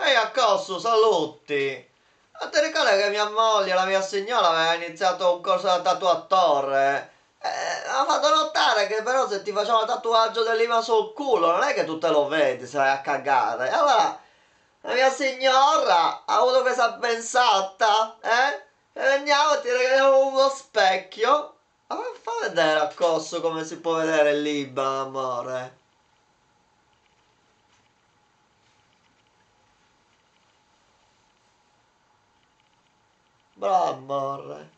Ehi, Accosso, saluti! Ma ti ricordi che mia moglie, la mia signora, aveva iniziato un corso da tatuatore? Ha fatto notare che però se ti faceva un tatuaggio dell'IVA sul culo, non è che tu te lo vedi se vai a cagare. E allora, la mia signora ha avuto questa pensata, eh? E veniamo, ti regaliamo uno specchio. Ma fa vedere Accosso come si può vedere l'IVA, amore. Bravo, amore.